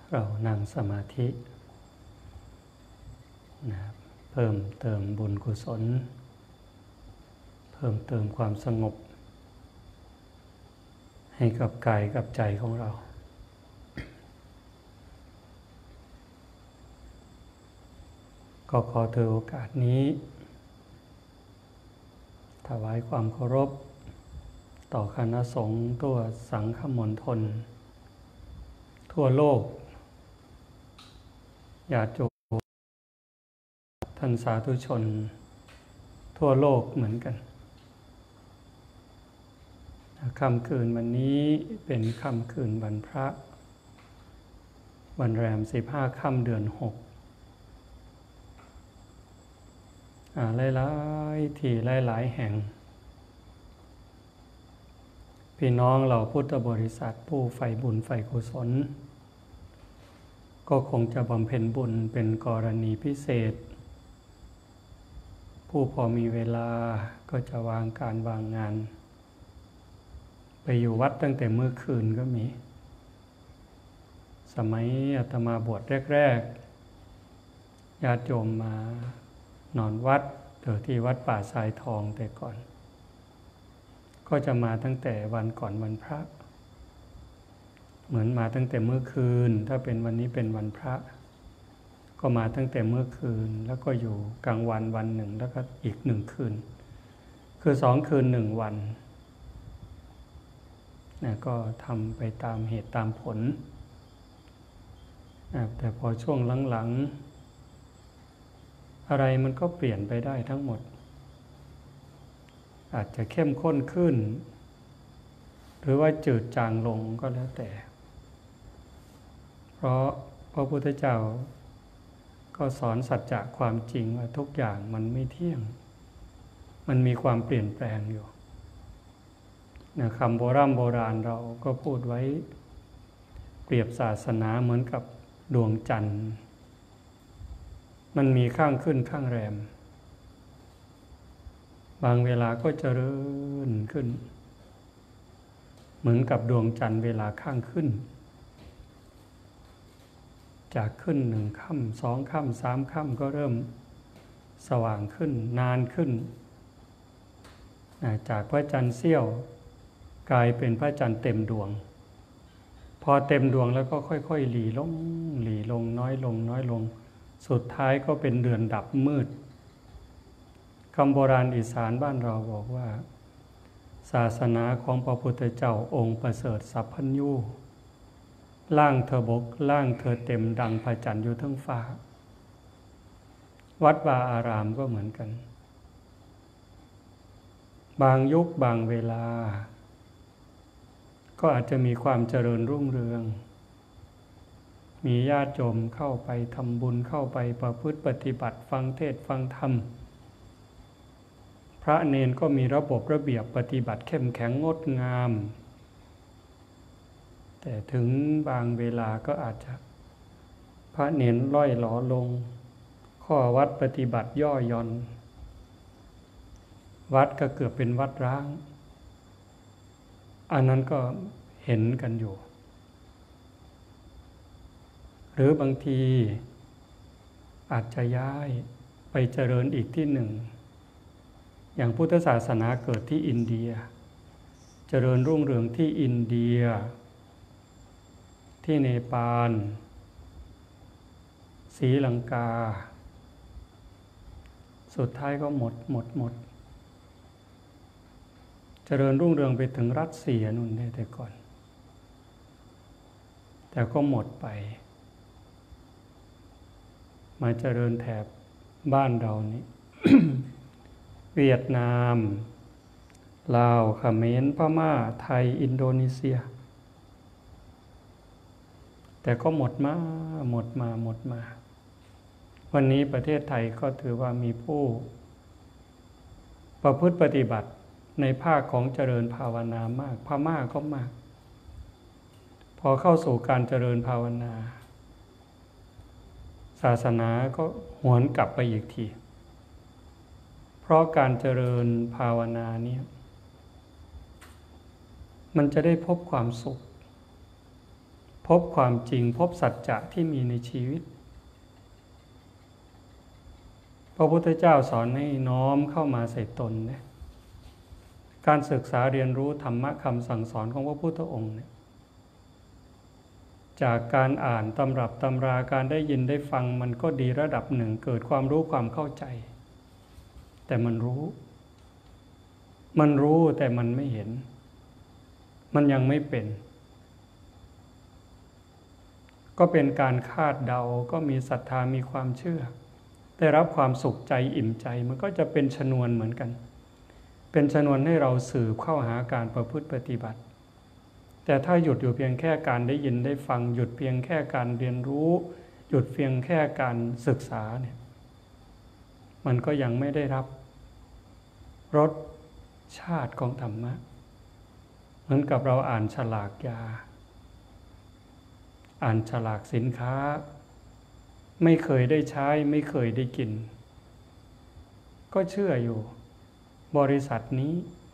เรานั่งสมาธินะครับเพิ่มเติมบุญกุศลเพิ่มเติมความสงบให้กับกายกับใจของเราก็ขอถือโอกาสนี้ถวายความเคารพต่อคณะสงฆ์ทั่วสังฆมณฑลทั่วโลกญาติโยมท่านสาธุชนทั่วโลกเหมือนกันค่ำคืนวันนี้เป็นค่ำคืนวันพระวันแรม15ค่ำเดือน6หลายๆที่หลายๆแห่งพี่น้องเราพุทธบริษัทผู้ใฝ่บุญใฝ่กุศลก็คงจะบำเพ็ญบุญเป็นกรณีพิเศษผู้พอมีเวลาก็จะวางการวางงานไปอยู่วัดตั้งแต่เมื่อคืนก็มีสมัยอาตมาบวชแรกๆญาติโยมมานอนวัดที่วัดป่าทรายทองแต่ก่อนก็จะมาตั้งแต่วันก่อนวันพระเหมือนมาตั้งแต่เมื่อคืนถ้าเป็นวันนี้เป็นวันพระก็มาตั้งแต่เมื่อคืนแล้วก็อยู่กลางวันวันหนึ่งแล้วก็อีก1คืนคือ2คืน1วันนะก็ทำไปตามเหตุตามผลนะแต่พอช่วงหลังๆอะไรมันก็เปลี่ยนไปได้ทั้งหมดอาจจะเข้มข้นขึ้นหรือว่าจืดจางลงก็แล้วแต่เพราะพระพุทธเจ้าก็สอนสัจจะความจริงว่าทุกอย่างมันไม่เที่ยงมันมีความเปลี่ยนแปลงอยู่นะคำโบราณเราก็พูดไว้เปรียบศาสนาเหมือนกับดวงจันทร์มันมีข้างขึ้นข้างแรมบางเวลาก็เจริญขึ้นเหมือนกับดวงจันทร์เวลาข้างขึ้นจากขึ้น1ค่ำ2ค่ำ3ค่ำก็เริ่มสว่างขึ้นนานขึ้นจากพระจันทร์เสี้ยวกลายเป็นพระจันทร์เต็มดวงพอเต็มดวงแล้วก็ค่อยๆหลีลงน้อยลงสุดท้ายก็เป็นเดือนดับมืดคำโบราณอีสานบ้านเราบอกว่าศาสนาของพระพุทธเจ้าองค์ประเสริฐสัพพัญญูล่างเธอบกล่างเธอเต็มดังพระจันทร์อยู่ทั้งฟ้าวัดวาอารามก็เหมือนกันบางยุคบางเวลาก็อาจจะมีความเจริญรุ่งเรืองมีญาติโยมเข้าไปทำบุญเข้าไปประพฤติปฏิบัติฟังเทศน์ฟังธรรมพระเนนก็มีระบบระเบียบปฏิบัติเข้มแข็งงดงามแต่ถึงบางเวลาก็อาจจะพระเนนล่อยหลอลงข้อวัดปฏิบัติย่อหย่อนวัดก็เกือบเป็นวัดร้างอันนั้นก็เห็นกันอยู่หรือบางทีอาจจะย้ายไปเจริญอีกที่หนึ่งอย่างพุทธศาสนาเกิดที่อินเดียเจริญรุ่งเรืองที่อินเดียที่เนปาลศรีลังกาสุดท้ายก็หมดเจริญรุ่งเรืองไปถึงรัสเซียนู่นได้แต่ก่อนแต่ก็หมดไปมาเจริญแถบบ้านเรานี่ เวียดนามลาวเขมรพม่าไทยอินโดนีเซียแต่ก็หมดมาวันนี้ประเทศไทยก็ถือว่ามีผู้ประพฤติปฏิบัติในภาคของเจริญภาวนามากพม่าก็มากพอเข้าสู่การเจริญภาวนาศาสนาก็หวนกลับไปอีกทีเพราะการเจริญภาวนาเนี่ยมันจะได้พบความสุขพพบความจริงพบสัจจะที่มีในชีวิตพระพุทธเจ้าสอนให้น้อมเข้ามาใส่ตนเนี่ยการศึกษาเรียนรู้ธรรมะคำสั่งสอนของพระพุทธองค์เนี่ยจากการอ่านตำรับตำราการได้ยินได้ฟังมันก็ดีระดับหนึ่งเกิดความรู้ความเข้าใจแต่มันรู้แต่มันไม่เห็นมันยังไม่เป็นก็เป็นการคาดเดาก็มีศรัทธามีความเชื่อได้รับความสุขใจอิ่มใจมันก็จะเป็นชนวนเหมือนกันเป็นชนวนให้เราสืบเข้าหาการประพฤติปฏิบัติแต่ถ้าหยุดอยู่เพียงแค่การได้ยินได้ฟังหยุดเพียงแค่การเรียนรู้หยุดเพียงแค่การศึกษาเนี่ยมันก็ยังไม่ได้รับรสชาติของธรรมะเหมือนกับเราอ่านฉลากยาอ่านฉลากสินค้าไม่เคยได้ใช้ไม่เคยได้กินก็เชื่ออยู่บริษัทนี้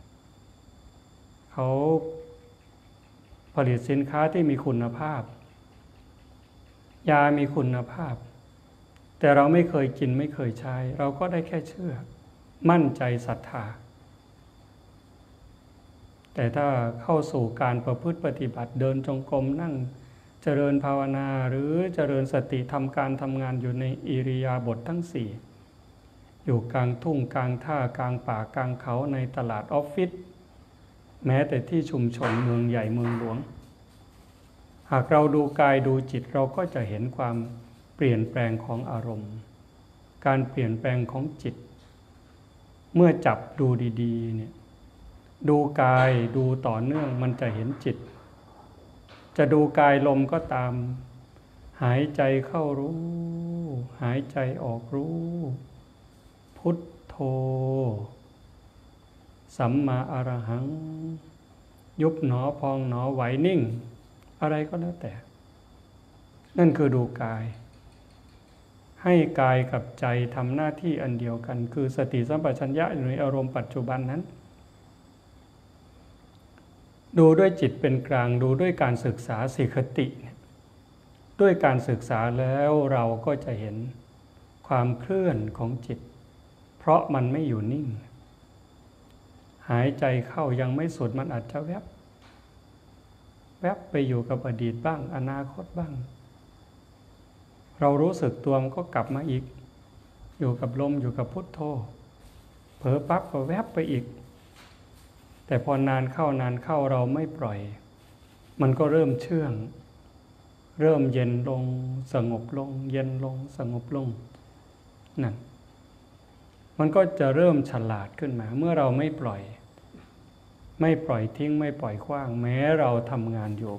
เขาผลิตสินค้าที่มีคุณภาพยามีคุณภาพแต่เราไม่เคยกินไม่เคยใช้เราก็ได้แค่เชื่อมั่นใจศรัทธาแต่ถ้าเข้าสู่การประพฤติปฏิบัติเดินจงกรมนั่งเจริญภาวนาหรือเจริญสติทำการทำงานอยู่ในอิริยาบถทั้งสี่อยู่กลางทุ่งกลางท่ากลางป่ากลางเขาในตลาดออฟฟิศแม้แต่ที่ชุมชนเมืองใหญ่เมืองหลวงหากเราดูกายดูจิตเราก็จะเห็นความเปลี่ยนแปลงของอารมณ์การเปลี่ยนแปลงของจิตเมื่อจับดูดีๆเนี่ยดูกายดูต่อเนื่องมันจะเห็นจิตจะดูกายลมก็ตามหายใจเข้ารู้หายใจออกรู้พุทโธสัมมาอรหังยุบหนอพองหนอไหวนิ่งอะไรก็แล้วแต่นั่นคือดูกายให้กายกับใจทำหน้าที่อันเดียวกันคือสติสัมปชัญญะอยู่ในอารมณ์ปัจจุบันนั้นดูด้วยจิตเป็นกลางดูด้วยการศึกษาสิคติด้วยการศึกษาแล้วเราก็จะเห็นความเคลื่อนของจิตเพราะมันไม่อยู่นิ่งหายใจเข้ายังไม่สุดมันอาจจะแวบไปอยู่กับอดีตบ้างอนาคตบ้างเรารู้สึกตัวมันก็กลับมาอีกอยู่กับลมอยู่กับพุทโธเผลอปั๊บก็แวบไปอีกแต่พอนานเข้าเราไม่ปล่อยมันก็เริ่มเชื่องเริ่มเย็นลงสงบลงเย็นลงสงบลงนั่นมันก็จะเริ่มฉลาดขึ้นมาเมื่อเราไม่ปล่อยทิ้งไม่ปล่อยขว้างแม้เราทำงานอยู่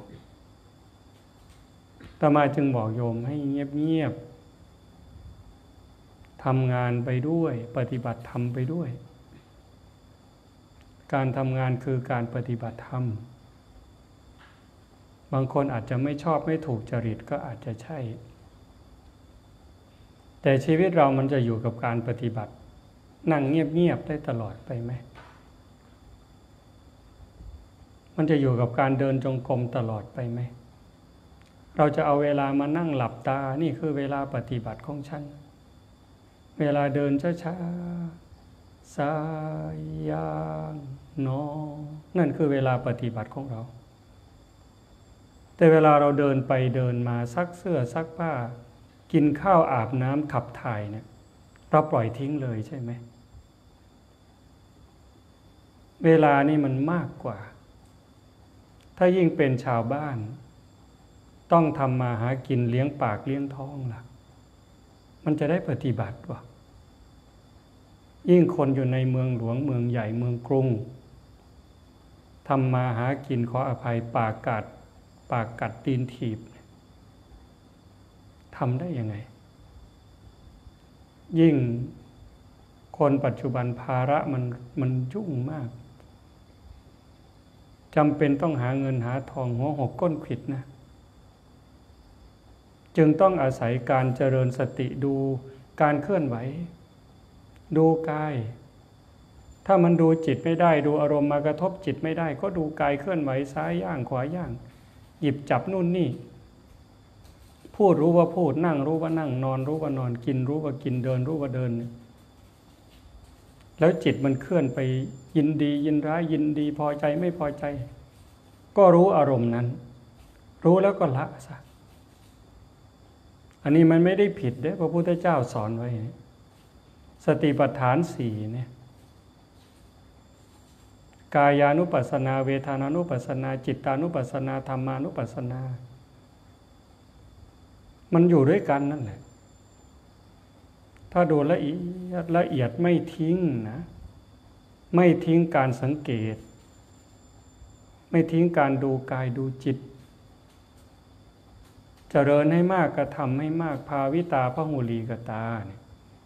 อาตมาจึงบอกโยมให้เงียบทำงานไปด้วยปฏิบัติธรรมไปด้วยการทำงานคือการปฏิบัติธรรมบางคนอาจจะไม่ชอบไม่ถูกจริตก็อาจจะใช่แต่ชีวิตเรามันจะอยู่กับการปฏิบัตินั่งเงียบได้ตลอดไปไหมมันจะอยู่กับการเดินจงกรมตลอดไปไหมเราจะเอาเวลามานั่งหลับตานี่คือเวลาปฏิบัติของฉันเวลาเดินช้าๆซ้ายย่างนอนั่นคือเวลาปฏิบัติของเราแต่เวลาเราเดินไปเดินมาซักเสื้อซักผ้ากินข้าวอาบน้ำขับถ่ายเนี่ยเราปล่อยทิ้งเลยใช่ไหมเวลานี่มันมากกว่าถ้ายิ่งเป็นชาวบ้านต้องทำมาหากินเลี้ยงปากเลี้ยงท้องล่ะมันจะได้ปฏิบัติวะยิ่งคนอยู่ในเมืองหลวงเมืองใหญ่เมืองกรุงทำมาหากินขออภัยปากกัดตีนถีบทำได้ยังไงยิ่งคนปัจจุบันภาระมันยุ่งมากจำเป็นต้องหาเงินหาทองหัวหกก้นขวิดนะจึงต้องอาศัยการเจริญสติดูการเคลื่อนไหวดูกายถ้ามันดูจิตไม่ได้ดูอารมณ์มากระทบจิตไม่ได้ก็ดูกายเคลื่อนไหวซ้ายย่างขวาย่างหยิบจับนู่นนี่พูดรู้ว่าพูดนั่งรู้ว่านั่งนอนรู้ว่านอนกินรู้ว่ากินเดินรู้ว่าเดินแล้วจิตมันเคลื่อนไปยินดียินร้ายยินดีพอใจไม่พอใจก็รู้อารมณ์นั้นรู้แล้วก็ละซะอันนี้มันไม่ได้ผิดเด้พระพุทธเจ้าสอนไว้สติปัฏฐานสี่เนี่ยกายานุปัสสนาเวทานานุปัสสนาจิตตานุปัสสนาธรรมานุปัสสนามันอยู่ด้วยกันนั่นแหละถ้าดูละเอียดไม่ทิ้งนะไม่ทิ้งการสังเกตไม่ทิ้งการดูกายดูจิตเจริญให้มากกระทำให้มากภาวิตาพหุลีกตาเนี่ย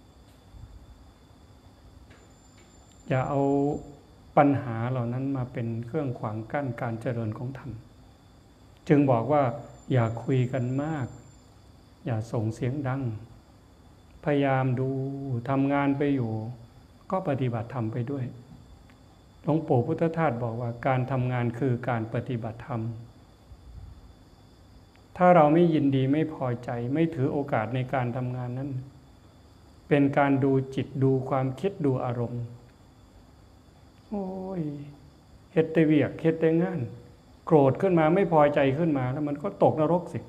อย่าเอาปัญหาเหล่านั้นมาเป็นเครื่องขวางกั้นการเจริญของธรรมจึงบอกว่าอย่าคุยกันมากอย่าส่งเสียงดังพยายามดูทำงานไปอยู่ก็ปฏิบัติธรรมไปด้วยหลวงปู่พุทธทาสบอกว่าการทำงานคือการปฏิบัติธรรมถ้าเราไม่ยินดีไม่พอใจไม่ถือโอกาสในการทำงานนั้นเป็นการดูจิตดูความคิดดูอารมณ์โอ้ยเฮ็ดแต่เวียกเฮ็ดแต่งานโกรธขึ้นมาไม่พอใจขึ้นมาแล้วมันก็ตกนรกสิ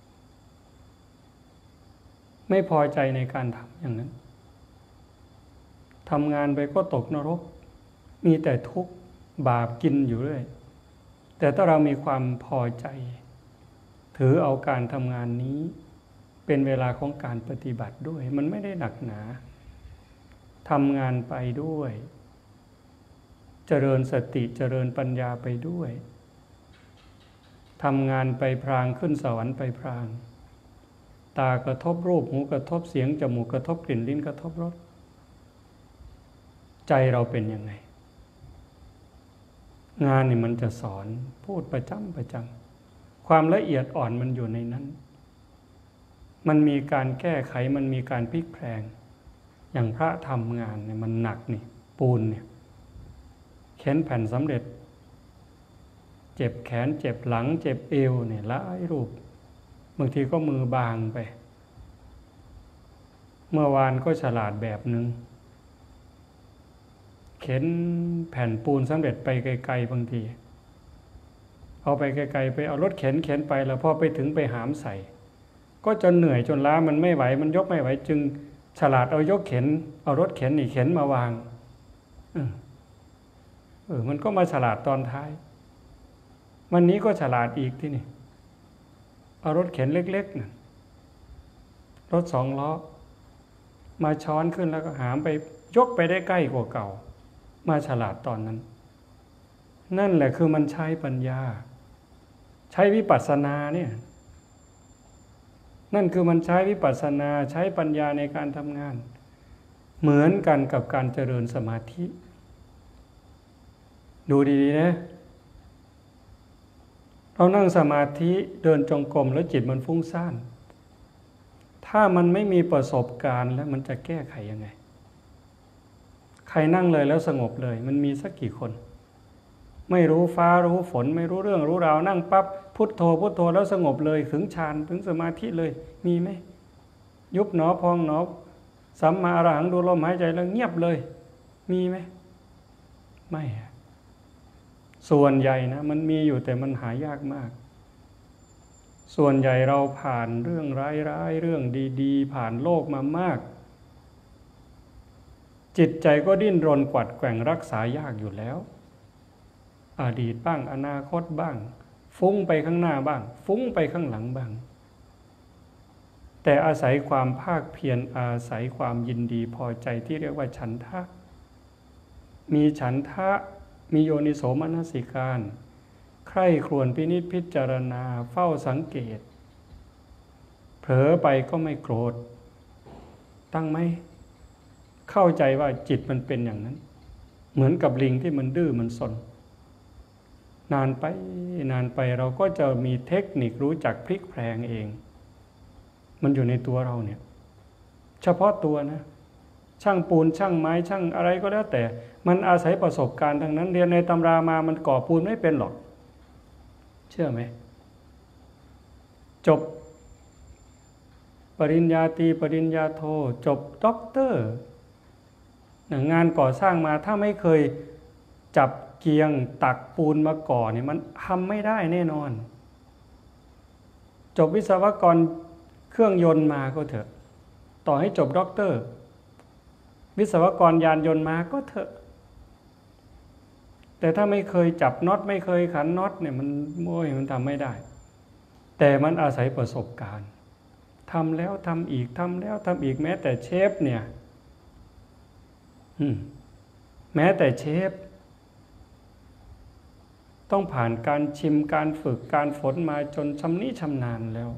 ไม่พอใจในการทำอย่างนั้นทำงานไปก็ตกนรกมีแต่ทุกข์บาปกินอยู่เรื่อยแต่ถ้าเรามีความพอใจถือเอาการทำงานนี้เป็นเวลาของการปฏิบัติด้วยมันไม่ได้หนักหนาทำงานไปด้วยเจริญสติเจริญปัญญาไปด้วยทำงานไปพรางขึ้นสวรรค์ไปพรางตากระทบรูปหูกระทบเสียงจมูกกระทบกลิ่นลิ้นกระทบรสใจเราเป็นยังไงงานนี่มันจะสอนพูดประจำความละเอียดอ่อนมันอยู่ในนั้นมันมีการแก้ไขมันมีการพลิกแพลงอย่างพระทำงานเนี่ยมันหนักนี่ปูนเนี่ยเข็นแผ่นสำเร็จเจ็บแขนเจ็บหลังเจ็บเอวเนี่ยหลายรูปบางทีก็มือบางไปเมื่อวานก็ฉลาดแบบนึงเข็นแผ่นปูนสำเร็จไปไกลๆบางทีเอาไปไกลๆไปเอารถเข็นไปแล้วพอไปถึงไปหามใส่ก็จนเหนื่อยจนล้ามันไม่ไหวมันยกไม่ไหวจึงฉลาดเอายกเข็นเอารถเข็นนี่เข็นมาวางมันก็มาฉลาดตอนท้ายวันนี้ก็ฉลาดอีกที่นี่เอารถเข็นเล็กๆนะรถ2 ล้อมาช้อนขึ้นแล้วก็หามไปยกไปได้ใกล้กว่าเก่ามาฉลาดตอนนั้นนั่นแหละคือมันใช้ปัญญาใช้วิปัสสนาเนี่ยนั่นคือมันใช้วิปัสสนาใช้ปัญญาในการทำงานเหมือนกันกับการเจริญสมาธิดูดีๆนะเรานั่งสมาธิเดินจงกรมแล้วจิตมันฟุ้งซ่านถ้ามันไม่มีประสบการณ์แล้วมันจะแก้ไขยังไงใครนั่งเลยแล้วสงบเลยมันมีสักกี่คนไม่รู้ฟ้ารู้ฝนไม่รู้เรื่องรู้ราวนั่งปั๊บพุทโธพุทโธแล้วสงบเลยถึงฌานถึงสมาธิเลยมีไหมยุบหนอพองหนอสัมมาอรหังดูลมหายใจแล้วเงียบเลยมีไหมไม่ส่วนใหญ่นะมันมีอยู่แต่มันหายากมากส่วนใหญ่เราผ่านเรื่องร้ายๆเรื่องดีๆผ่านโลกมามากจิตใจก็ดิ้นรนกวัดแกว่งรักษายากอยู่แล้วอดีตบ้างอนาคตบ้างฟุ้งไปข้างหน้าบ้างฟุ้งไปข้างหลังบ้างแต่อาศัยความภาคเพียรอาศัยความยินดีพอใจที่เรียกว่าฉันทะมีฉันทะมีโยนิโสมนสิการใคร่ครวญพินิจพิจารณาเฝ้าสังเกตเผลอไปก็ไม่โกรธตั้งไหมเข้าใจว่าจิตมันเป็นอย่างนั้นเหมือนกับลิงที่มันดื้อมันซนนานไปเราก็จะมีเทคนิครู้จักพลิกแพลงเองมันอยู่ในตัวเราเนี่ยเฉพาะตัวนะช่างปูนช่างไม้ช่างอะไรก็แล้วแต่มันอาศัยประสบการณ์ทั้งนั้นเรียนในตำรามามันก่อปูนไม่เป็นหรอกเชื่อไหมจบปริญญาตรีปริญญาโทจบด็อกเตอร์งานก่อสร้างมาถ้าไม่เคยจับเกียงตักปูนมาก่อเนี่ยมันทำไม่ได้แน่นอนจบวิศวกรเครื่องยนต์มาก็เถอะต่อให้จบด็อกเตอร์วิศวกรยานยนต์มาก็เถอะแต่ถ้าไม่เคยจับน็อตไม่เคยขันน็อตเนี่ยมันทำไม่ได้แต่มันอาศัยประสบการณ์ทำแล้วทำอีกทำแล้วทำอีกแม้แต่เชฟเนี่ยแม้แต่เชฟต้องผ่านการชิมการฝึกการฝนมาจนชำนิชำนาญแล้ว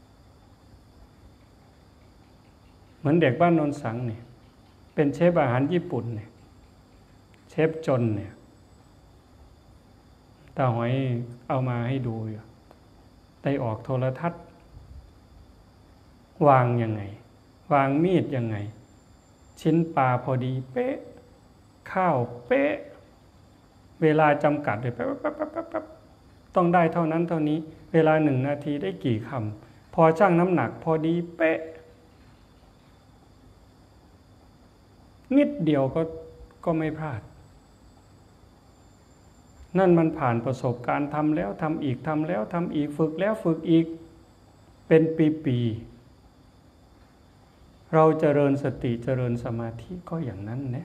เหมือนเด็กบ้านโนนสังเนี่ยเป็นเชฟอาหารญี่ปุ่นเนี่ยเชฟจนเนี่ยตาหอยเอามาให้ดูอยู่ได้ออกโทรทัศน์วางยังไงวางมีดยังไงชิ้นปลาพอดีเป๊ะข้าวเป๊ะเวลาจำกัดเลยแป๊บต้องได้เท่านั้นเท่านี้เวลา1 นาทีได้กี่คำพอชั่งน้ำหนักพอดีเป๊ะนิดเดียวก็ไม่พลาดนั่นมันผ่านประสบการณ์ทำแล้วทำอีกทำแล้วทำอีกฝึกแล้วฝึกอีกเป็นปีๆเราเจริญสติเจริญสมาธิก็อย่างนั้นนะ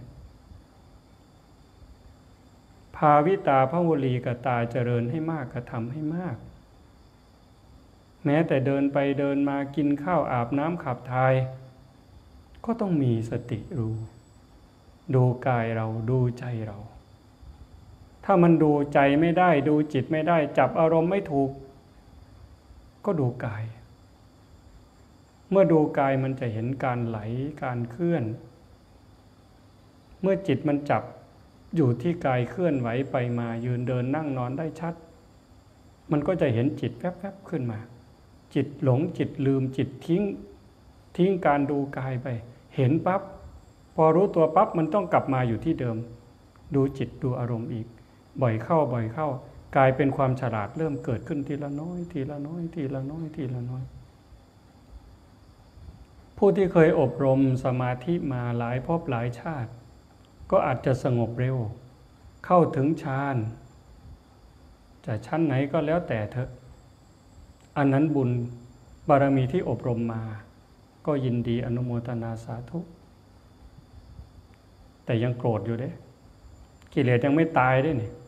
ภาวิตาภวลีกตาเจริญให้มากกระทำให้มากแม้แต่เดินไปเดินมากินข้าวอาบน้ำขับถ่ายก็ต้องมีสติรู้ดูกายเราดูใจเราถ้ามันดูใจไม่ได้ดูจิตไม่ได้จับอารมณ์ไม่ถูกก็ดูกายเมื่อดูกายมันจะเห็นการไหลการเคลื่อนเมื่อจิตมันจับอยู่ที่กายเคลื่อนไหวไปมายืนเดินนั่งนอนได้ชัดมันก็จะเห็นจิตแวบๆขึ้นมาจิตหลงจิตลืมจิตทิ้งการดูกายไปเห็นปั๊บพอรู้ตัวปั๊บมันต้องกลับมาอยู่ที่เดิมดูจิตดูอารมณ์อีกบ่อยเข้ากลายเป็นความฉลาดเริ่มเกิดขึ้นทีละน้อยทีละน้อยทีละน้อยทีละน้อยผู้ที่เคยอบรมสมาธิมาหลายภพหลายชาติก็อาจจะสงบเร็วเข้าถึงฌานจะชั้นไหนก็แล้วแต่เถอะอันนั้นบุญบารมีที่อบรมมาก็ยินดีอนุโมทนาสาธุแต่ยังโกรธอยู่เด้กิเลสยังไม่ตายด้วยนี่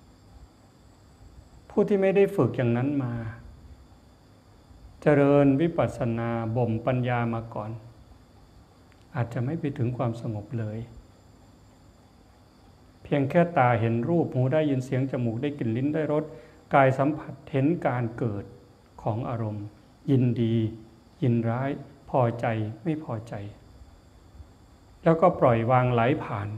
ผู้ที่ไม่ได้ฝึกอย่างนั้นมาเจริญวิปัสสนาบ่มปัญญามาก่อนอาจจะไม่ไปถึงความสงบเลยเพียงแค่ตาเห็นรูปหูได้ยินเสียงจมูกได้กลิ่นลิ้นได้รสกายสัมผัสเห็นการเกิดของอารมณ์ยินดียินร้ายพอใจไม่พอใจแล้วก็ปล่อยวางไหลผ่าน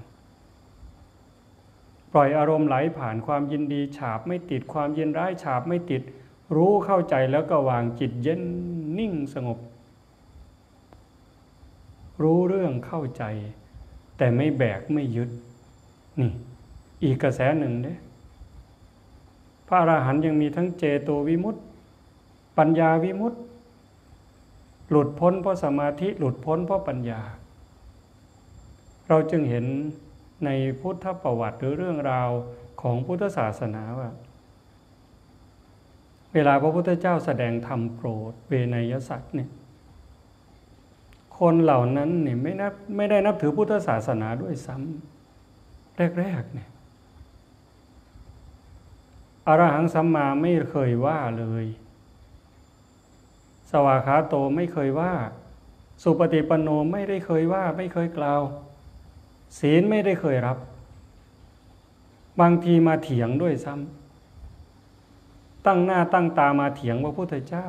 ปล่อยอารมณ์ไหลผ่านความยินดีฉาบไม่ติดความยินร้ายฉาบไม่ติดรู้เข้าใจแล้วก็วางจิตเย็นนิ่งสงบรู้เรื่องเข้าใจแต่ไม่แบกไม่ยึดนี่อีกกระแสหนึ่งเนี่ยพระอรหันต์ยังมีทั้งเจโตวิมุตติปัญญาวิมุตติหลุดพ้นเพราะสมาธิหลุดพ้นเพราะปัญญาเราจึงเห็นในพุทธประวัติหรือเรื่องราวของพุทธศาสนาว่าเวลาพระพุทธเจ้าแสดงธรรมโปรดเวไนยสัตว์เนี่ยคนเหล่านั้นเนี่ยไม่ได้นับถือพุทธศาสนาด้วยซ้ำแรกๆเนี่ยอรหังสัมมาไม่เคยว่าเลยสวากขาโตไม่เคยว่าสุปฏิปันโนไม่ได้เคยว่าไม่เคยกล่าวศีลไม่ได้เคยรับบางทีมาเถียงด้วยซ้ำตั้งหน้าตั้งตามาเถียงพระพุทธเจ้า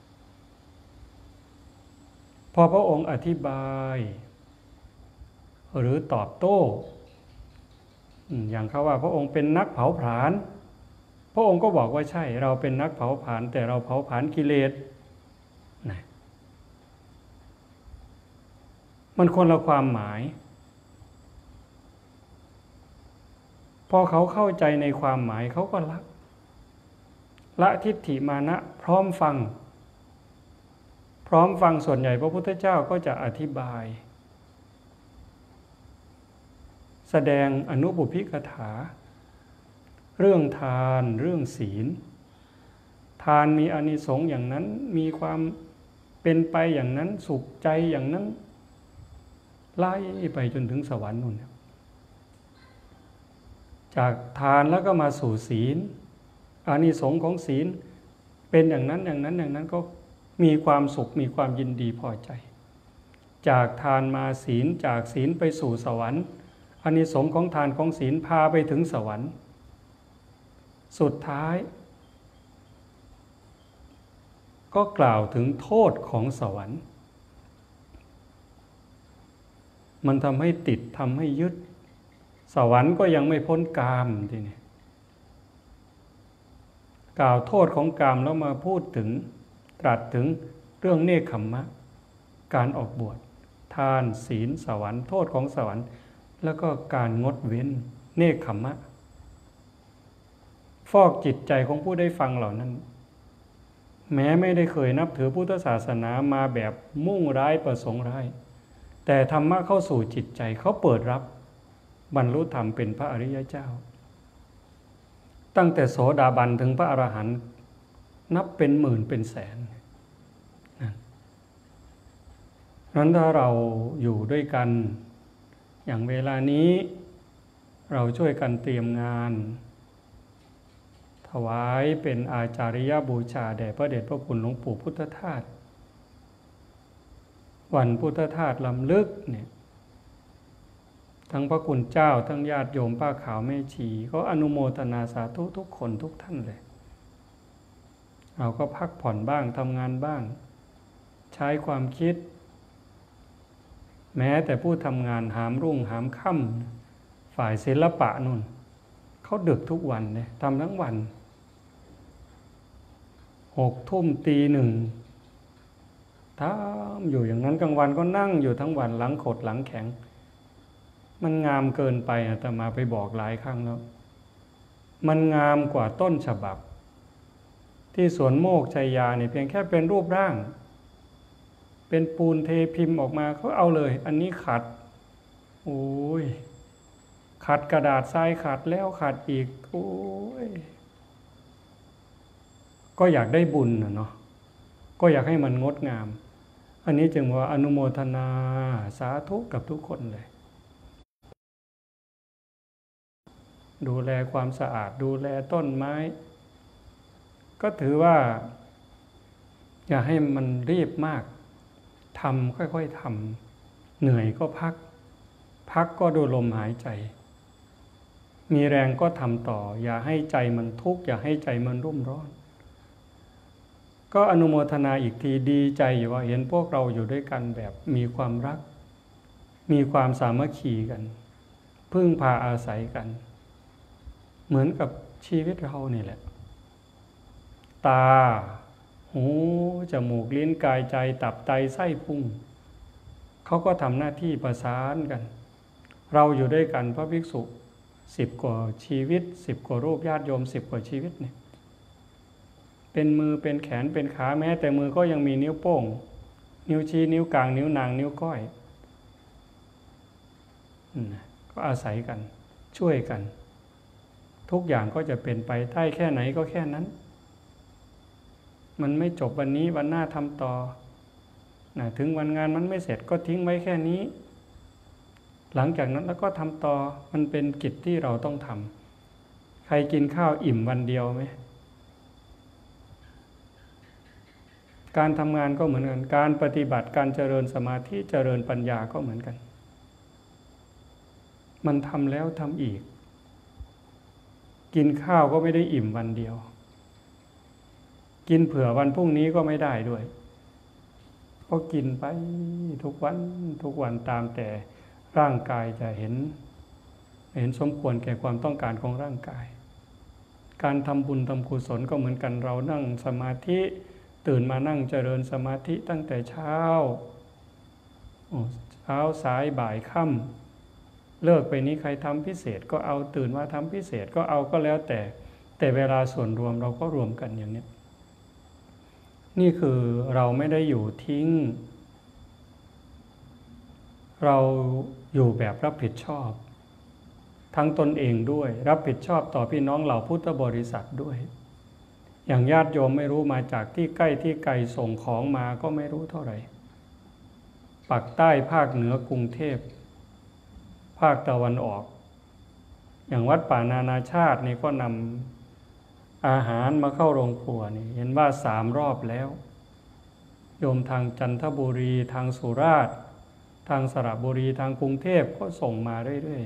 พอพระองค์อธิบายหรือตอบโต้อย่างเขาว่าพระองค์เป็นนักเผาผลาญพระองค์ก็บอกว่าใช่เราเป็นนักเผาผลาญแต่เราเผาผลาญกิเลสมันคนละความหมายพอเขาเข้าใจในความหมายเขาก็ละทิฏฐิมานะพร้อมฟังพร้อมฟังส่วนใหญ่พระพุทธเจ้าก็จะอธิบายแสดงอนุบุพพิกถาเรื่องทานเรื่องศีลทานมีอานิสงส์อย่างนั้นมีความเป็นไปอย่างนั้นสุขใจอย่างนั้นไล่ไปจนถึงสวรรค์นู่นจากทานแล้วก็มาสู่ศีลอานิสงส์ของศีลเป็นอย่างนั้นอย่างนั้นอย่างนั้นก็มีความสุขมีความยินดีพอใจจากทานมาศีลจากศีลไปสู่สวรรค์อานิสงส์ของทานของศีลพาไปถึงสวรรค์สุดท้ายก็กล่าวถึงโทษของสวรรค์มันทำให้ติดทำให้ยึดสวรรค์ก็ยังไม่พ้นกามทีนี้กล่าวโทษของกามแล้วมาพูดถึงตรัสถึงเรื่องเนคขมมะการออกบวชทานศีลสวรรค์โทษของสวรรค์แล้วก็การงดเว้นเนคขมมะฟอกจิตใจของผู้ได้ฟังเหล่านั้นแม้ไม่ได้เคยนับถือพุทธศาสนามาแบบมุ่งร้ายประสงค์ร้ายแต่ธรรมะเข้าสู่จิตใจเขาเปิดรับบรรลุธรรมเป็นพระอริยเจ้าตั้งแต่โสดาบันถึงพระอรหันต์นับเป็นหมื่นเป็นแสนนั้นถ้าเราอยู่ด้วยกันอย่างเวลานี้เราช่วยกันเตรียมงานถวายเป็นอาจาริยบูชาแด่พระเดชพระคุณหลวงปู่พุทธทาสวันพุทธทาสลำลึกเนี่ยทั้งพระคุณเจ้าทั้งญาติโยมป้าขาวแม่ชีก็อนุโมทนาสาธุทุกคนทุกท่านเลยเราก็พักผ่อนบ้างทำงานบ้างใช้ความคิดแม้แต่ผู้ทำงานหามรุ่งหามค่ำฝ่ายศิลปะนู่นเขาดึกทุกวันเลยทำทั้งวัน6 ทุ่มตี 1ทำอยู่อย่างนั้นกลางวันก็นั่งอยู่ทั้งวันหลังขดหลังแข็งมันงามเกินไปอาตมาไปบอกหลายครั้งแล้วมันงามกว่าต้นฉบับที่สวนโมกชัยยาเนี่ยเพียงแค่เป็นรูปร่างเป็นปูนเทพิมพ์ออกมาเขาเอาเลยอันนี้ขัดโอ้ยขัดกระดาษทรายขัดแล้วขัดอีกโอ้ยก็อยากได้บุญเนาะก็อยากให้มันงดงามอันนี้จึงว่าอนุโมทนาสาธุกับทุกคนเลยดูแลความสะอาดดูแลต้นไม้ก็ถือว่าอย่าให้มันรีบมากทำค่อยๆทำเหนื่อยก็พักก็ดูลมหายใจมีแรงก็ทำต่ออย่าให้ใจมันทุกข์อย่าให้ใจมันรุ่มร้อนก็อนุโมทนาอีกทีดีใจอยู่ว่าเห็นพวกเราอยู่ด้วยกันแบบมีความรักมีความสามัคคีกันพึ่งพาอาศัยกันเหมือนกับชีวิตเรานี่แหละตาหูจมูกลิ้นกายใจตับไตไส้พุงเขาก็ทำหน้าที่ประสานกันเราอยู่ด้วยกันพระภิกษุ10 กว่าชีวิต10 กว่ารูปญาติโยม10 กว่าชีวิตเนี่ยเป็นมือเป็นแขนเป็นขาแม้แต่มือก็ยังมีนิ้วโป้งนิ้วชี้นิ้วกลางนิ้วนางนิ้วก้อยก็อาศัยกันช่วยกันทุกอย่างก็จะเป็นไปได้แค่ไหนก็แค่นั้นมันไม่จบวันนี้วันหน้าทำต่อถึงวันงานมันไม่เสร็จก็ทิ้งไว้แค่นี้หลังจากนั้นแล้วก็ทำต่อมันเป็นกิจที่เราต้องทำใครกินข้าวอิ่มวันเดียวไหมการทำงานก็เหมือนกันการปฏิบัติการเจริญสมาธิเจริญปัญญาก็เหมือนกันมันทำแล้วทำอีกกินข้าวก็ไม่ได้อิ่มวันเดียวกินเผื่อวันพรุ่งนี้ก็ไม่ได้ด้วยก็กินไปทุกวันตามแต่ร่างกายจะเห็นสมควรแก่ความต้องการของร่างกายการทำบุญทำกุศลก็เหมือนกันเรานั่งสมาธิตื่นมานั่งเจริญสมาธิตั้งแต่เช้าสายบ่ายค่ำเลิกไปนี้ใครทำพิเศษก็เอาตื่นมาทำพิเศษก็เอาก็แล้วแต่เวลาส่วนรวมเราก็รวมกันอย่างนี้นี่คือเราไม่ได้อยู่ทิ้งเราอยู่แบบรับผิดชอบทั้งตนเองด้วยรับผิดชอบต่อพี่น้องเหล่าพุทธบริษัทด้วยอย่างญาติโยมไม่รู้มาจากที่ใกล้ที่ไกลส่งของมาก็ไม่รู้เท่าไหร่ปากใต้ภาคเหนือกรุงเทพภาคตะวันออกอย่างวัดป่านานาชาตินี่ก็นำอาหารมาเข้าโรงครัวนี่เห็นว่า3 รอบแล้วโยมทางจันทบุรีทางสุราษฎร์ทางสระบุรีทางกรุงเทพก็ส่งมาเรื่อย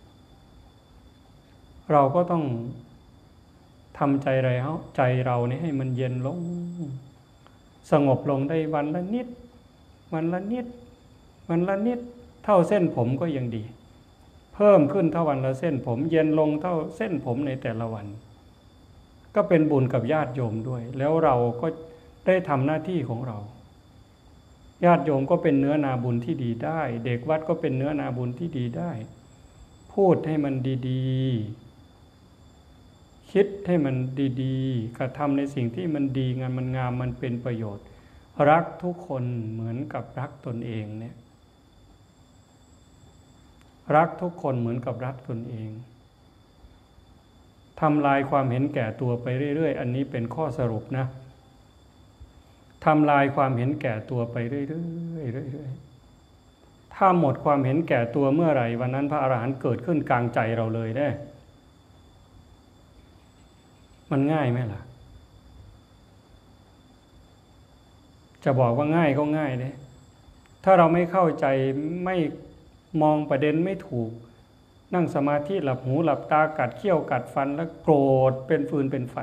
ๆเราก็ต้องทำใจเรานี่ให้มันเย็นลงสงบลงได้วันละนิดวันละนิดวันละนิดเท่าเส้นผมก็ยังดีเพิ่มขึ้นเท่าวันละเส้นผมเย็นลงเท่าเส้นผมในแต่ละวันก็เป็นบุญกับญาติโยมด้วยแล้วเราก็ได้ทำหน้าที่ของเราญาติโยมก็เป็นเนื้อนาบุญที่ดีได้เด็กวัดก็เป็นเนื้อนาบุญที่ดีได้พูดให้มันดีๆคิดให้มันดีๆกระทำในสิ่งที่มันดีงานมันงามมันเป็นประโยชน์รักทุกคนเหมือนกับรักตนเองเนี่ยรักทุกคนเหมือนกับรักตนเองทำลายความเห็นแก่ตัวไปเรื่อยๆอันนี้เป็นข้อสรุปนะทำลายความเห็นแก่ตัวไปเรื่อยๆถ้าหมดความเห็นแก่ตัวเมื่อไหร่วันนั้นพระอรหันต์เกิดขึ้นกลางใจเราเลยได้มันง่ายไหมล่ะจะบอกว่าง่ายก็ง่ายเลยถ้าเราไม่เข้าใจไม่มองประเด็นไม่ถูกนั่งสมาธิหลับหูหลับตากัดเขี้ยวกัดฟันแล้วโกรธเป็นฟืนเป็นไฟ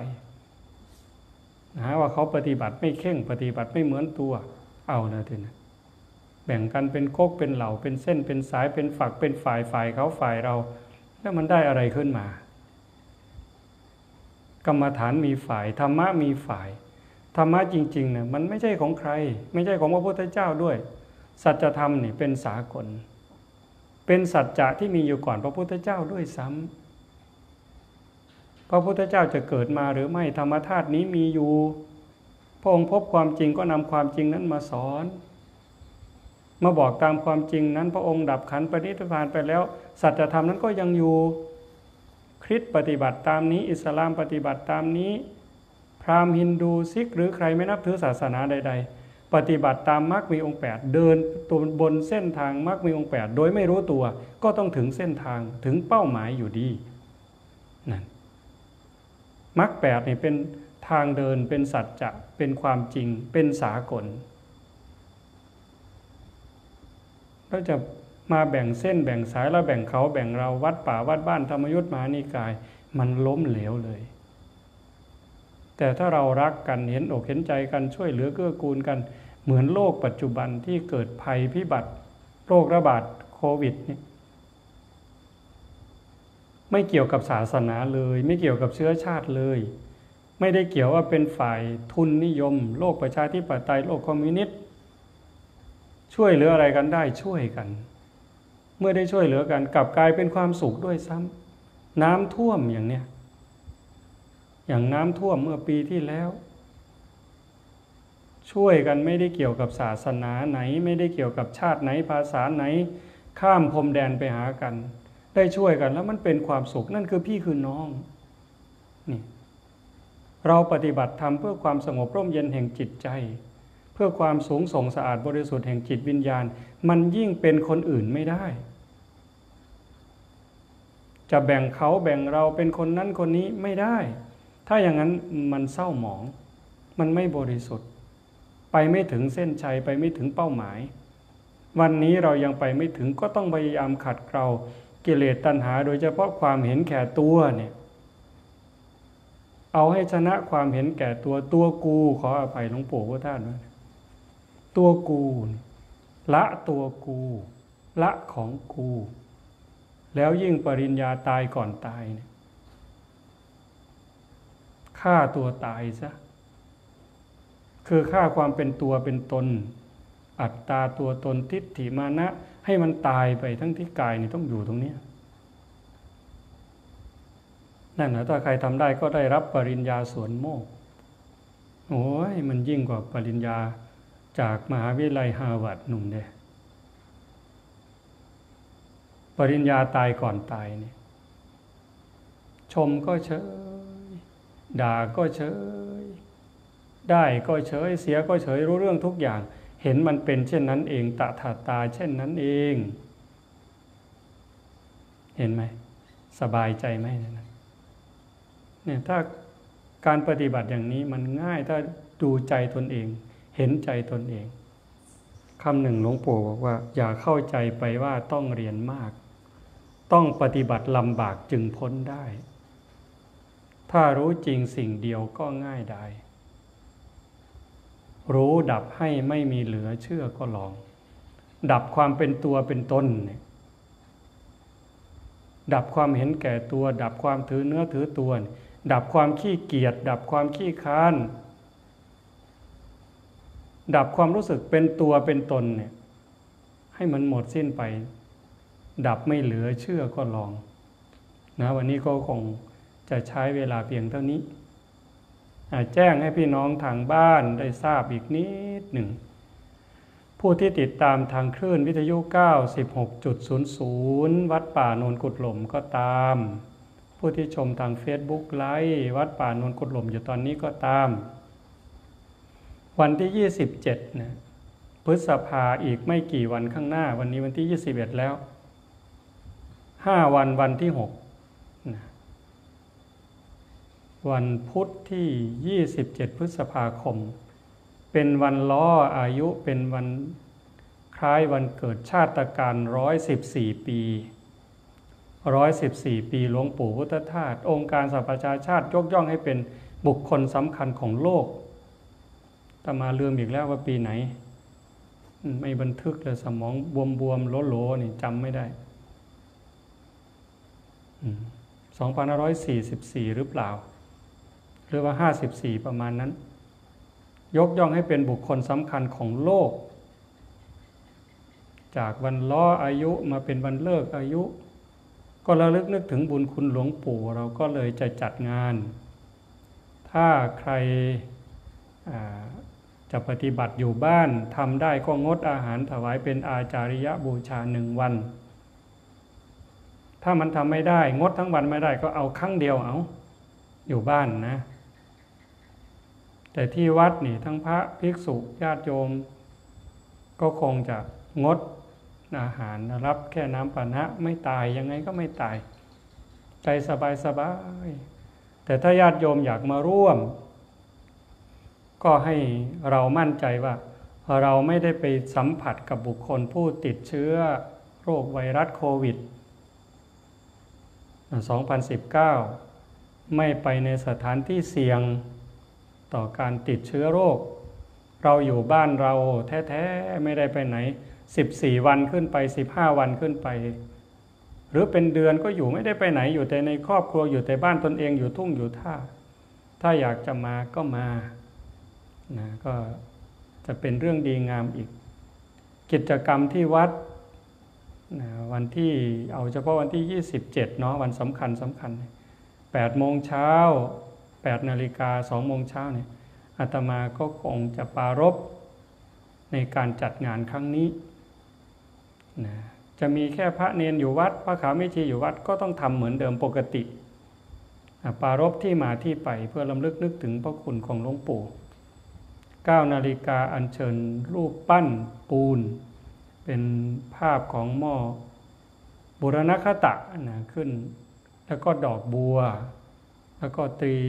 ว่าเขาปฏิบัติไม่เข่งปฏิบัติไม่เหมือนตัวเอานะทีนะแบ่งกันเป็นก๊กเป็นเหล่าเป็นเส้นเป็นสายเป็นฝักเป็นฝ่ายเขาฝ่ายเราแล้วมันได้อะไรขึ้นมากรรมฐานมีฝ่ายธรรมะมีฝ่ายธรรมะจริงๆเนี่ยมันไม่ใช่ของใครไม่ใช่ของพระพุทธเจ้าด้วยสัจธรรมนี่เป็นสากลเป็นสัจจะที่มีอยู่ก่อนพระพุทธเจ้าด้วยซ้ำพระพุทธเจ้าจะเกิดมาหรือไม่ธรรมธาตุนี้มีอยู่พระองค์พบความจริงก็นำความจริงนั้นมาสอนมาบอกตามความจริงนั้นพระองค์ดับขันธ์ปรินิพพานไปแล้วสัจธรรมนั้นก็ยังอยู่คริสต์ปฏิบัติตามนี้อิสลามปฏิบัติตามนี้พราหมณ์ฮินดูซิกหรือใครไม่นับถือศาสนาใดๆปฏิบัติตามมรรคมีองค์8เดินตัวบนเส้นทางมรรคมีองค์8โดยไม่รู้ตัวก็ต้องถึงเส้นทางถึงเป้าหมายอยู่ดีนั่นมรรค8นี่เป็นทางเดินเป็นสัจจะเป็นความจริงเป็นสากลเราจะมาแบ่งเส้นแบ่งสายแล้วแบ่งเขาแบ่งเราวัดป่าวัดบ้านธรรมยุทธมหานิกายมันล้มเหลวเลยแต่ถ้าเรารักกันเห็นอกเห็นใจกันช่วยเหลือเกื้อกูลกันเหมือนโลกปัจจุบันที่เกิดภัยพิบัติโรคระบาดโควิดนี่ไม่เกี่ยวกับศาสนาเลยไม่เกี่ยวกับเชื้อชาติเลยไม่ได้เกี่ยวว่าเป็นฝ่ายทุนนิยมโลกประชาธิปไตยโลกคอมมิวนิสต์ช่วยเหลืออะไรกันได้ช่วยกันเมื่อได้ช่วยเหลือกันกลับกลายเป็นความสุขด้วยซ้ำน้ำท่วมอย่างเนี้ยอย่างน้ำท่วมเมื่อปีที่แล้วช่วยกันไม่ได้เกี่ยวกับศาสนาไหนไม่ได้เกี่ยวกับชาติไหนภาษาไหนข้ามพรมแดนไปหากันได้ช่วยกันแล้วมันเป็นความสุขนั่นคือพี่คือน้องนี่เราปฏิบัติธรรมเพื่อความสงบร่มเย็นแห่งจิตใจเพื่อความสูงส่งสะอาดบริสุทธิ์แห่งจิตวิญญาณมันยิ่งเป็นคนอื่นไม่ได้จะแบ่งเขาแบ่งเราเป็นคนนั้นคนนี้ไม่ได้ถ้าอย่างนั้นมันเศร้าหมองมันไม่บริสุทธิ์ไปไม่ถึงเส้นชัยไปไม่ถึงเป้าหมายวันนี้เรายังไปไม่ถึงก็ต้องพยายามขัดเกลากิเลสตัณหาโดยเฉพาะความเห็นแก่ตัวเนี่ยเอาให้ชนะความเห็นแก่ตัวกูขออภัยหลวงปู่พุทธทาสด้วยตัวกูละตัวกูละของกูแล้วยิ่งปริญญาตายก่อนตายเนี่ยฆ่าตัวตายซะคือฆ่าความเป็นตัวเป็นตนอัตตาตัวตนทิฏฐิมานะให้มันตายไปทั้งที่กายนี่ต้องอยู่ตรงนี้นั่นนะถ้าใครทำได้ก็ได้รับปริญญาส่วนโมกข์โอ้ยมันยิ่งกว่าปริญญาจากมหาวิทยาลัยฮาร์วาร์ดหนุ่มเด้ปริญญาตายก่อนตายเนี่ยชมก็เฉยด่าก็เฉยได้ก็เฉยเสียก็เฉยรู้เรื่องทุกอย่างเห็นมันเป็นเช่นนั้นเองตถาตาเช่นนั้นเองเห็นไหมสบายใจไหมเนี่ยถ้าการปฏิบัติอย่างนี้มันง่ายถ้าดูใจตนเองเห็นใจตนเองคำหนึ่งหลวงปู่บอกว่าอย่าเข้าใจไปว่าต้องเรียนมากต้องปฏิบัติลำบากจึงพ้นได้ถ้ารู้จริงสิ่งเดียวก็ง่ายได้รู้ดับให้ไม่มีเหลือเชื่อก็ลองดับความเป็นตัวเป็นตนเนี่ยดับความเห็นแก่ตัวดับความถือเนื้อถือตัวดับความขี้เกียจดับความขี้ค้านดับความรู้สึกเป็นตัวเป็นตนเนี่ยให้มันหมดสิ้นไปดับไม่เหลือเชื่อก็ลองนะวันนี้ก็คงจะใช้เวลาเพียงเท่านี้แจ้งให้พี่น้องทางบ้านได้ทราบอีกนิดหนึ่งผู้ที่ติดตามทางคลื่นวิทยุ 96.00 วัดป่าโนนกุฎหล่มก็ตามผู้ที่ชมทาง Facebook ไลฟ์วัดป่าโนนกุฎหล่มอยู่ตอนนี้ก็ตามวันที่27นะพฤษภาอีกไม่กี่วันข้างหน้าวันนี้วันที่21แล้ว5วันวันที่6นะวันพุธที่27พฤษภาคมเป็นวันล้ออายุเป็นวันคล้ายวันเกิดชาตการ114 ปี114 ปีหลวงปู่พุทธทาสองค์การสหประชาชาติยกย่องให้เป็นบุคคลสำคัญของโลกแต่มาลืมอีกแล้วว่าปีไหนไม่บันทึกเลยสมองบวมๆโหลๆนี่จำไม่ได้2544หรือเปล่าหรือว่า54ประมาณนั้นยกย่องให้เป็นบุคคลสำคัญของโลกจากวันล้ออายุมาเป็นวันเลิกอายุก็ระลึกนึกถึงบุญคุณหลวงปู่เราก็เลยจะจัดงานถ้าใครจะปฏิบัติอยู่บ้านทำได้ก็งดอาหารถวายเป็นอาจาริยบูชา1 วันถ้ามันทำไม่ได้งดทั้งวันไม่ได้ก็เอาครั้งเดียวเอาอยู่บ้านนะแต่ที่วัดนี่ทั้งพระภิกษุญาติโยมก็คงจะงดอาหารรับแค่น้ำปานะไม่ตายยังไงก็ไม่ตายใจสบายแต่ถ้าญาติโยมอยากมาร่วมก็ให้เรามั่นใจว่าเราไม่ได้ไปสัมผัสกับบุคคลผู้ติดเชื้อโรคไวรัสโควิด2019ไม่ไปในสถานที่เสี่ยงต่อการติดเชื้อโรคเราอยู่บ้านเราแท้ๆไม่ได้ไปไหน14 วันขึ้นไป15 วันขึ้นไปหรือเป็นเดือนก็อยู่ไม่ได้ไปไหนอยู่แต่ในครอบครัวอยู่แต่บ้านตนเองอยู่ทุ่งอยู่ท่าถ้าอยากจะมาก็มานะก็จะเป็นเรื่องดีงามอีกกิจกรรมที่วัดนะวันที่เอาเฉพาะวันที่27เนาะวันสำคัญ8 โมงเช้า8 นาฬิกา2 โมงเช้าเนี่ยอาตมาก็คงจะปรารภในการจัดงานครั้งนี้นะจะมีแค่พระเนนอยู่วัดพระขาวแม่ชีอยู่วัดก็ต้องทำเหมือนเดิมปกติปรารภที่มาที่ไปเพื่อรำลึกนึกถึงพระคุณของหลวงปู่9 นาฬิกาอัญเชิญรูปปั้นปูนเป็นภาพของหม้อบุรณคตะนะขึ้นแล้วก็ดอกบัวแล้วก็ตรี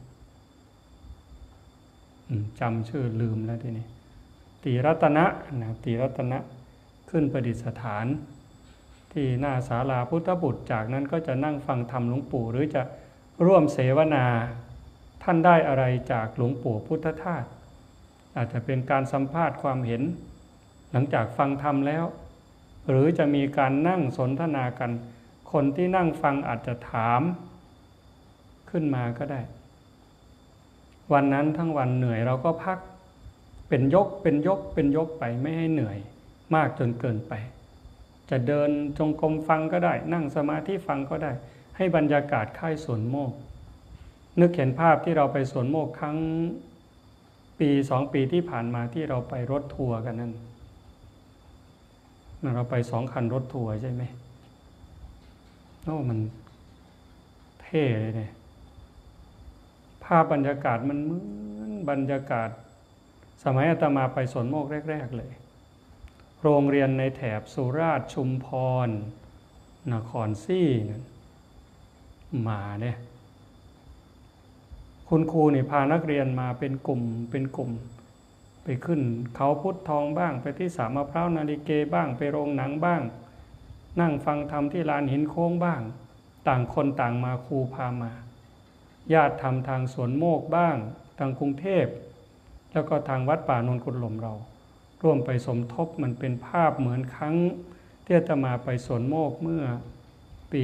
จำชื่อลืมแล้วทีนี้ตรีรัตนะนะตรีรัตนะขึ้นประดิษฐานที่หน้าศาลาพุทธบุตรจากนั้นก็จะนั่งฟังธรรมหลวงปู่หรือจะร่วมเสวนาท่านได้อะไรจากหลวงปู่พุทธทาสอาจจะเป็นการสัมภาษณ์ความเห็นหลังจากฟังธรรมแล้วหรือจะมีการนั่งสนทนากันคนที่นั่งฟังอาจจะถามขึ้นมาก็ได้วันนั้นทั้งวันเหนื่อยเราก็พักเป็นยกไปไม่ให้เหนื่อยมากจนเกินไปจะเดินจงกรมฟังก็ได้นั่งสมาธิฟังก็ได้ให้บรรยากาศค่ายสวนโมกข์นึกเห็นภาพที่เราไปสวนโมกข์ครั้งปี2 ปีที่ผ่านมาที่เราไปรถทัวร์กันนั่นเราไป2 คันรถทัวร์ใช่ไหมโอ้มันเท่เลยเนี่ยภาพบรรยากาศมันเหมือนบรรยากาศสมัยอาตมาไปสวนโมกแรกๆเลยโรงเรียนในแถบสุราษฎร์ชุมพรนครศรีมาเนี่ยคุณครูนี่พานักเรียนมาเป็นกลุ่มไปขึ้นเขาพุทธทองบ้างไปที่สามมะพร้าวนาฬิเกบ้างไปโรงหนังบ้างนั่งฟังธรรมที่ลานหินโค้งบ้างต่างคนต่างมาครูพามาญาติทำทางสวนโมกบ้างทางกรุงเทพแล้วก็ทางวัดป่านนกุฎหล่มเราร่วมไปสมทบมันเป็นภาพเหมือนครั้งที่อาตมาไปสวนโมกเมื่อปี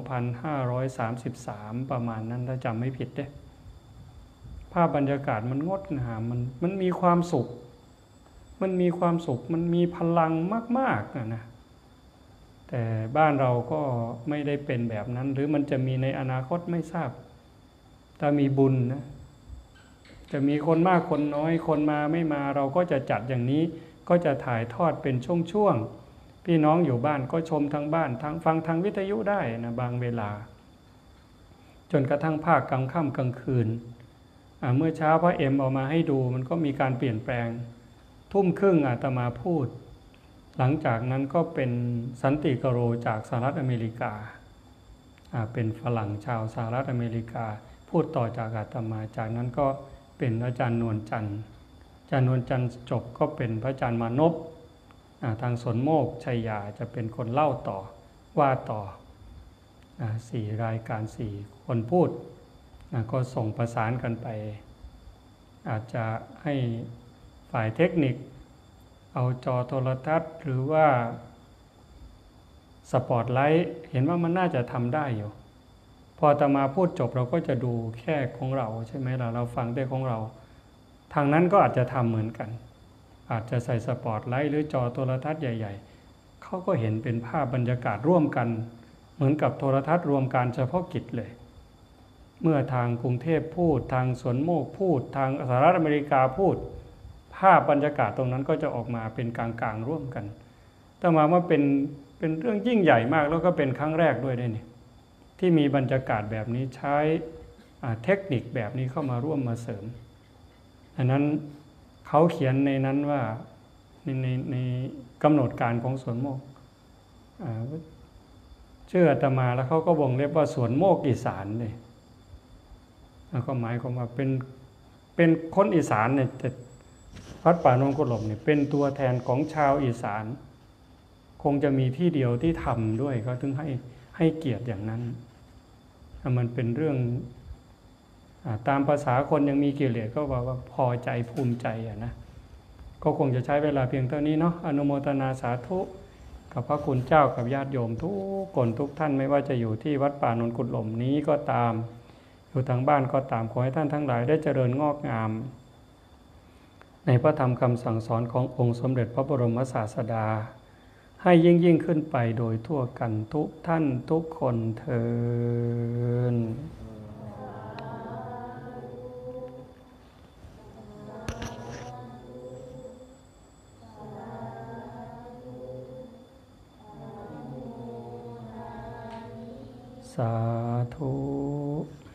2533ประมาณนั้นถ้าจำไม่ผิดเด้ภาพบรรยากาศมันงดงามมันมีความสุขมันมีพลังมากๆนะแต่บ้านเราก็ไม่ได้เป็นแบบนั้นหรือมันจะมีในอนาคตไม่ทราบถ้ามีบุญนะจะมีคนมากคนน้อยคนมาไม่มาเราก็จะจัดอย่างนี้ก็จะถ่ายทอดเป็นช่วงๆพี่น้องอยู่บ้านก็ชมทางบ้านทางฟังทางวิทยุได้นะบางเวลาจนกระทั่งภาคกลางค่ำกลางคืนเมื่อเช้าพระเอ็มเอามาให้ดูมันก็มีการเปลี่ยนแปลง20:30อาตมาพูดหลังจากนั้นก็เป็นสันติกโรจากสหรัฐอเมริกาเป็นฝรั่งชาวสหรัฐอเมริกาพูดต่อจากอาตมาจากนั้นก็เป็นอาจารย์นวลจันทร์อาจารย์นวลจันทร์จบก็เป็นพระอาจารย์มานพทางสวนโมกชัยยาจะเป็นคนเล่าต่อว่าต่อ4 รายการ4 คนพูดก็ส่งประสานกันไปอาจจะให้ฝ่ายเทคนิคเอาจอโทรทัศน์หรือว่าสปอตไลท์เห็นว่ามันน่าจะทำได้อยู่พออาตมาพูดจบเราก็จะดูแค่ของเราใช่ไหมล่ะเราฟังได้ของเราทางนั้นก็อาจจะทำเหมือนกันอาจจะใส่สปอตไลท์หรือจอโทรทัศน์ใหญ่ๆเขาก็เห็นเป็นภาพบรรยากาศร่วมกันเหมือนกับโทรทัศน์รวมการเฉพาะกิจเลยเมื่อทางกรุงเทพพูดทางสวนโมกพูดทางสหรัฐอเมริกาพูดภาพบรรยากาศตรงนั้นก็จะออกมาเป็นกลางๆร่วมกันแต่มาว่าเป็นเรื่องยิ่งใหญ่มากแล้วก็เป็นครั้งแรกด้วยได้นี่ที่มีบรรยากาศแบบนี้ใช้เทคนิคแบบนี้เข้ามาร่วมมาเสริมอันนั้นเขาเขียนในนั้นว่าในกำหนดการของสวนโมกชื่ออาตมาแล้วเขาก็บ่งเล็บว่าสวนโมกอีสานเลยแล้วก็หมายความว่าเป็นคนอีสานเนี่ยวัดป่านนกุฎหล่มเนี่ยเป็นตัวแทนของชาวอีสานคงจะมีที่เดียวที่ทำด้วยเขาถึงให้เกียรติอย่างนั้นมันเป็นเรื่องตามภาษาคนยังมีกิเลสก็บอกว่าพอใจภูมิใจนะก็คงจะใช้เวลาเพียงเท่านี้เนาะอนุโมทนาสาธุกับพระคุณเจ้ากับญาติโยมทุกคนทุกท่านไม่ว่าจะอยู่ที่วัดป่านนกุฎหล่มนี้ก็ตามอยู่ทางบ้านก็ตามขอให้ท่านทั้งหลายได้เจริญงอกงามในพระธรรมคำสั่งสอนขององค์สมเด็จพระบรมศาสดาให้ยิ่งขึ้นไปโดยทั่วกันทุกท่านทุกคนเทอญสาธุ